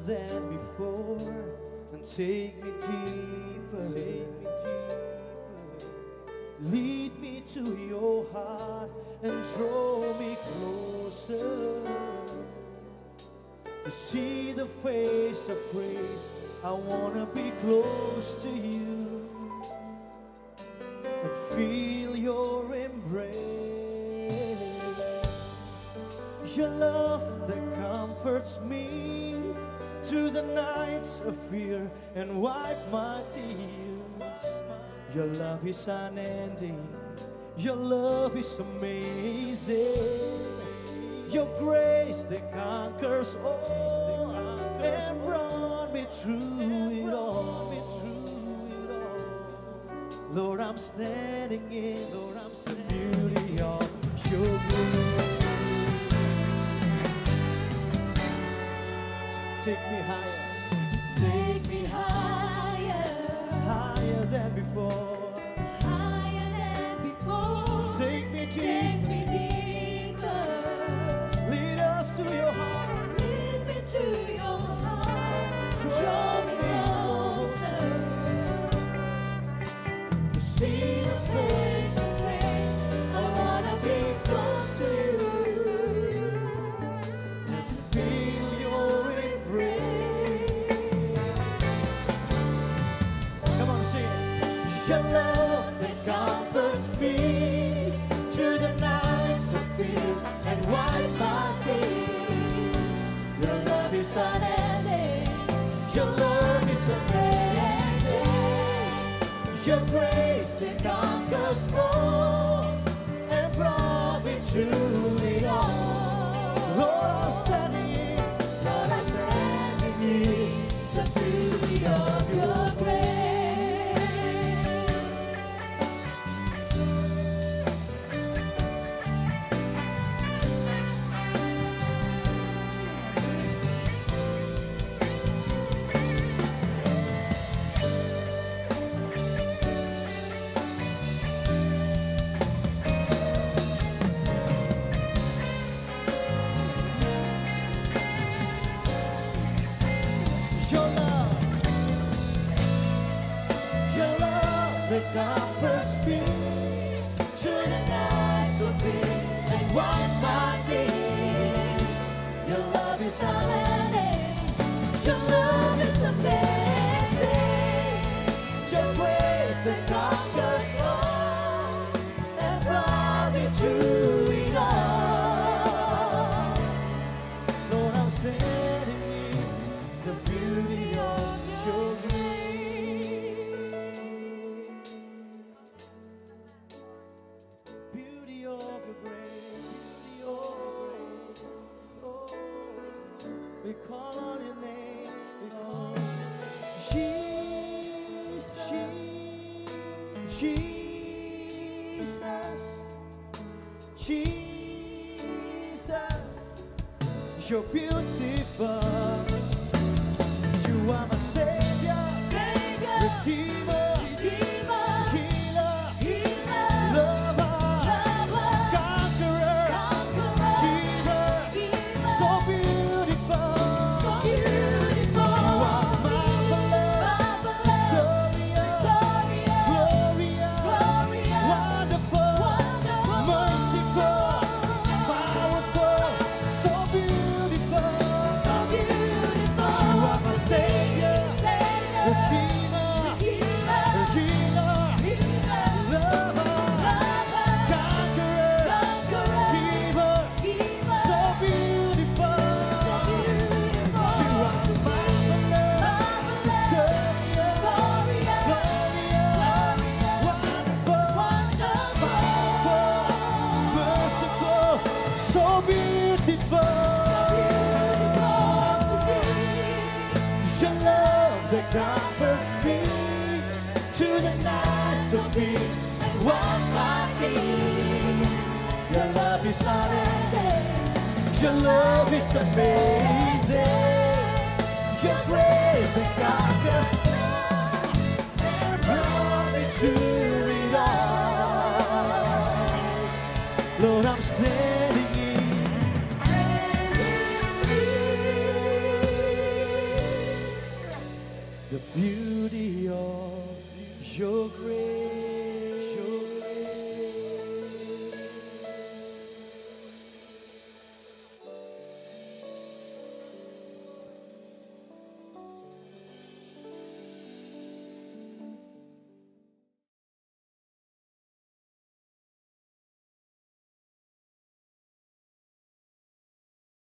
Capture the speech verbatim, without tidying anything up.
than before, and take me deeper, take me deeper. Lead me to your heart and draw me closer to see the face of grace. I wanna be close to you and feel your embrace. Your love that comforts me through the nights of fear and wipe my tears. Your love is unending, your love is amazing. Your grace that conquers all and brought me through it all. Lord, I'm standing in Lord, I'm the beauty of your grace. Take me higher, Take me higher, higher than before. higher than before. Take me Take deep, me deeper. lead us to your heart. Lead me to your heart. Draw me closer to see the face of grace. I wanna be close to you and feel your embrace. Come on, sing it. Your love that comforts me through the nights of fear and wipe my tears. Your love is unending, your love is amazing. Your grace that conquers all and brought me through it all. Lord, I'm standing in. Lord, I'm standing in the beauty of your grace. Your love, Your love that comforts me through the nights of fear and wipe my tears. Your love is unending, your love is amazing. Your grace that conquers all and brought me through it all. Lord, I'm standing in the beauty of your grace. Beauty of your grace, beauty of your grace. Oh, we call on your name, we call on your name. Jesus, Jesus, Jesus, you're beautiful. You are my Savior, Savior, Redeemer, Redeemer, Healer, Healer, Lover, Lover, Conqueror, Conqueror, Giver, Giver, so beautiful. so beautiful. You are marvelous, Marvelous, victorious, glorious, glorious, glorious, wonderful, wonderful, merciful, powerful, so beautiful. so beautiful. You are my Savior, Savior, Redeemer, Healer, Healer, Healer, Lover, Lover, Conqueror, Conqueror, Giver, Giver, so beautiful. so beautiful. You are marvelous, Marvelous, victorious, glorious, glorious, wonderful, powerful, merciful, so beautiful. Your love that comforts me to the nights of fear and wipe my tears. Your love is unending, your love is amazing.